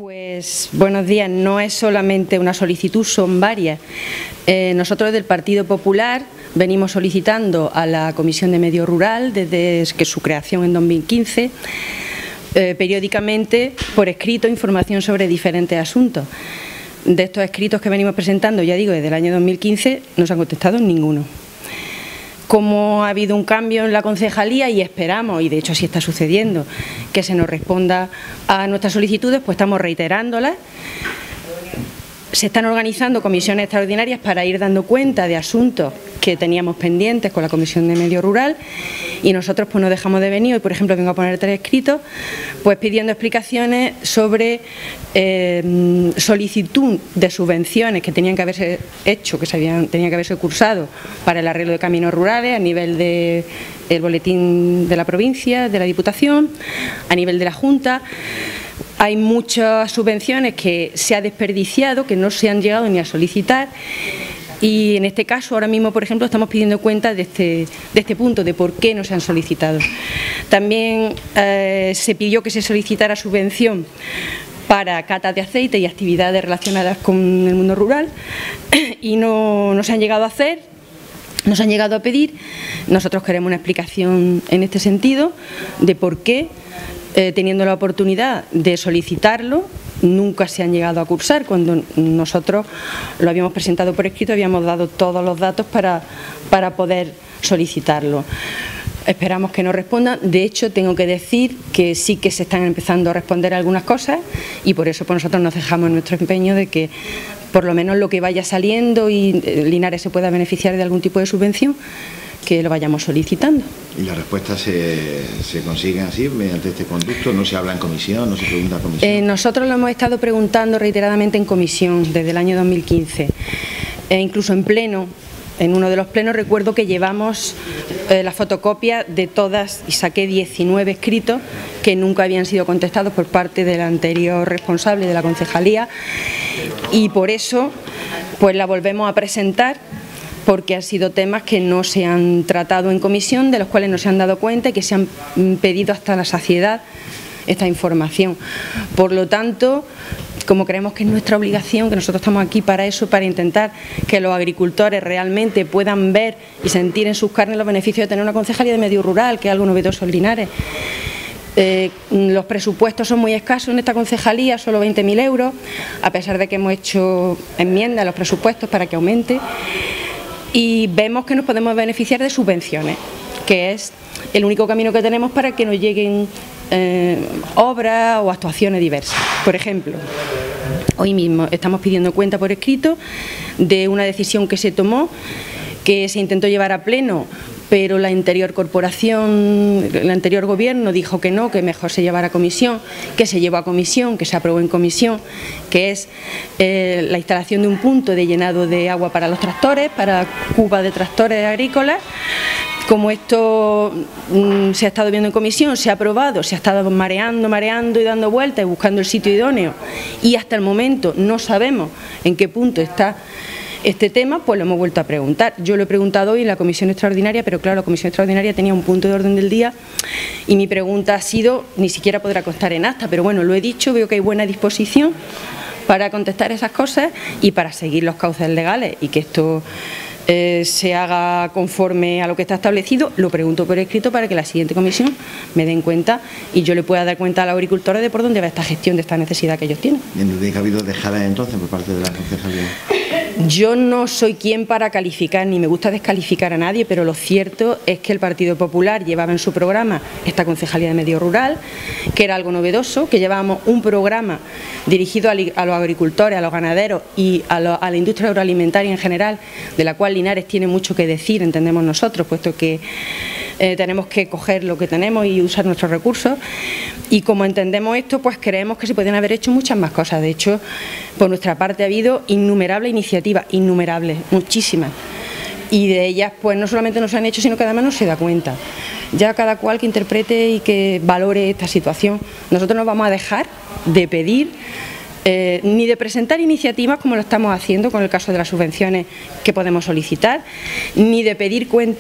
Pues buenos días, no es solamente una solicitud, son varias. Nosotros del Partido Popular venimos solicitando a la Comisión de Medio Rural desde que su creación en 2015 periódicamente por escrito información sobre diferentes asuntos. De estos escritos que venimos presentando, ya digo, desde el año 2015 no se han contestado ninguno. Como ha habido un cambio en la concejalía y esperamos, y de hecho así está sucediendo, que se nos responda a nuestras solicitudes, pues estamos reiterándolas. Se están organizando comisiones extraordinarias para ir dando cuenta de asuntos que teníamos pendientes con la Comisión de Medio Rural y nosotros pues no dejamos de venir. Hoy, por ejemplo, vengo a poner 3 escritos pues pidiendo explicaciones sobre solicitud de subvenciones que tenían que haberse hecho, tenían que haberse cursado para el arreglo de caminos rurales a nivel del boletín de la provincia, de la Diputación, a nivel de la Junta. Hay muchas subvenciones que se ha desperdiciado, que no se han llegado ni a solicitar. Y en este caso, ahora mismo, por ejemplo, estamos pidiendo cuenta de este punto, de por qué no se han solicitado. También se pidió que se solicitara subvención para catas de aceite y actividades relacionadas con el mundo rural y no se han llegado a hacer, no se han llegado a pedir. Nosotros queremos una explicación en este sentido de por qué, teniendo la oportunidad de solicitarlo, nunca se han llegado a cursar, cuando nosotros lo habíamos presentado por escrito, habíamos dado todos los datos para poder solicitarlo. Esperamos que nos respondan. De hecho, tengo que decir que sí que se están empezando a responder algunas cosas y por eso pues, nosotros nos dejamos en nuestro empeño de que por lo menos lo que vaya saliendo y Linares se pueda beneficiar de algún tipo de subvención, que lo vayamos solicitando. ¿Y las respuestas se consiguen así, mediante este conducto? ¿No se habla en comisión, no se pregunta en comisión? Nosotros lo hemos estado preguntando reiteradamente en comisión desde el año 2015, incluso en pleno. En uno de los plenos recuerdo que llevamos la fotocopia de todas y saqué 19 escritos que nunca habían sido contestados por parte del anterior responsable de la concejalía y por eso pues la volvemos a presentar, porque han sido temas que no se han tratado en comisión, de los cuales no se han dado cuenta y que se han pedido hasta la saciedad esta información. Por lo tanto, como creemos que es nuestra obligación, que nosotros estamos aquí para eso, para intentar que los agricultores realmente puedan ver y sentir en sus carnes los beneficios de tener una concejalía de medio rural, que es algo novedoso en Linares. Los presupuestos son muy escasos en esta concejalía, solo 20.000 euros, a pesar de que hemos hecho enmiendas a los presupuestos para que aumente. Y vemos que nos podemos beneficiar de subvenciones, que es el único camino que tenemos para que nos lleguen obras o actuaciones diversas. Por ejemplo, hoy mismo estamos pidiendo cuenta por escrito de una decisión que se tomó, que se intentó llevar a pleno, pero la anterior corporación, el anterior gobierno dijo que no, que mejor se llevara a comisión, que se llevó a comisión, que se aprobó en comisión, que es la instalación de un punto de llenado de agua para los tractores, para cubas de tractores agrícolas. Como esto se ha estado viendo en comisión, se ha aprobado, se ha estado mareando y dando vueltas y buscando el sitio idóneo y hasta el momento no sabemos en qué punto está este tema, pues lo hemos vuelto a preguntar. Yo lo he preguntado hoy en la comisión extraordinaria, pero claro, la comisión extraordinaria tenía un punto de orden del día y mi pregunta ha sido, ni siquiera podrá constar en acta, pero bueno, lo he dicho, veo que hay buena disposición para contestar esas cosas y para seguir los cauces legales y que esto se haga conforme a lo que está establecido. Lo pregunto por escrito para que la siguiente comisión me den cuenta y yo le pueda dar cuenta a los agricultores de por dónde va esta gestión de esta necesidad que ellos tienen. ¿Y en que ha habido dejadas entonces por parte de la concejalía? Yo no soy quien para calificar, ni me gusta descalificar a nadie, pero lo cierto es que el Partido Popular llevaba en su programa esta concejalía de medio rural, que era algo novedoso, que llevábamos un programa dirigido a los agricultores, a los ganaderos y a la industria agroalimentaria en general, de la cual Linares tiene mucho que decir, entendemos nosotros, puesto que tenemos que coger lo que tenemos y usar nuestros recursos. Y como entendemos esto, pues creemos que se podrían haber hecho muchas más cosas. De hecho, por nuestra parte ha habido innumerables iniciativas, innumerables, muchísimas. Y de ellas, pues no solamente no se han hecho, sino que además no se da cuenta. Ya cada cual que interprete y que valore esta situación. Nosotros no vamos a dejar de pedir ni de presentar iniciativas como lo estamos haciendo con el caso de las subvenciones que podemos solicitar, ni de pedir cuenta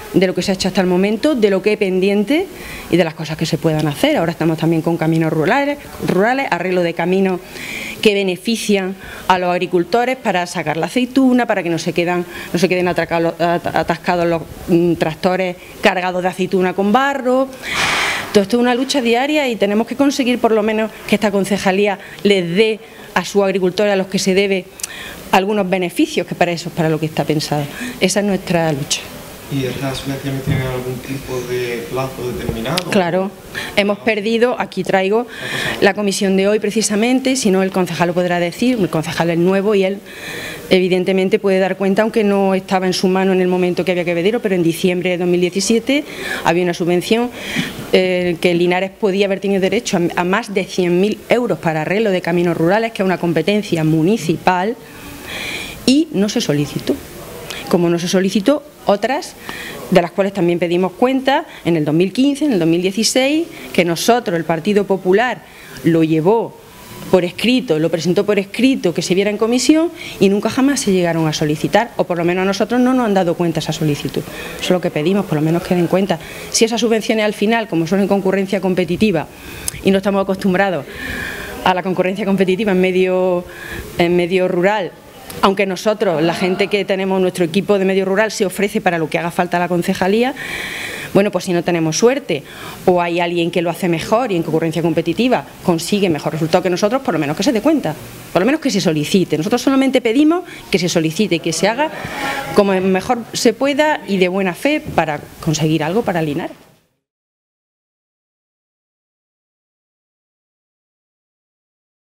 de lo que se ha hecho hasta el momento, de lo que es pendiente y de las cosas que se puedan hacer. Ahora estamos también con caminos rurales, arreglo de caminos que benefician a los agricultores para sacar la aceituna, para que no se queden atascados los tractores cargados de aceituna con barro. Todo esto es una lucha diaria y tenemos que conseguir por lo menos que esta concejalía les dé a sus agricultores, a los que se debe, algunos beneficios, que para eso es para lo que está pensado. Esa es nuestra lucha. ¿Y estas subvenciones tienen algún tipo de plazo determinado? Claro, hemos perdido, aquí traigo la comisión de hoy precisamente, si no el concejal lo podrá decir, el concejal es nuevo y él evidentemente puede dar cuenta, aunque no estaba en su mano en el momento que había que pedirlo, pero en diciembre de 2017 había una subvención que Linares podía haber tenido derecho a más de 100.000 euros para arreglo de caminos rurales, que es una competencia municipal, y no se solicitó. Como no se solicitó, otras de las cuales también pedimos cuenta en el 2015, en el 2016, que nosotros, el Partido Popular, lo llevó por escrito, lo presentó por escrito, que se viera en comisión y nunca jamás se llegaron a solicitar, o por lo menos a nosotros no nos han dado cuenta esa solicitud. Eso es lo que pedimos, por lo menos que den cuenta. Si esas subvenciones al final, como son en concurrencia competitiva y no estamos acostumbrados a la concurrencia competitiva en medio rural, aunque nosotros, la gente que tenemos nuestro equipo de medio rural, se ofrece para lo que haga falta a la concejalía, bueno, pues si no tenemos suerte o hay alguien que lo hace mejor y en concurrencia competitiva consigue mejor resultado que nosotros, por lo menos que se dé cuenta, por lo menos que se solicite. Nosotros solamente pedimos que se solicite y que se haga como mejor se pueda y de buena fe para conseguir algo para Linares.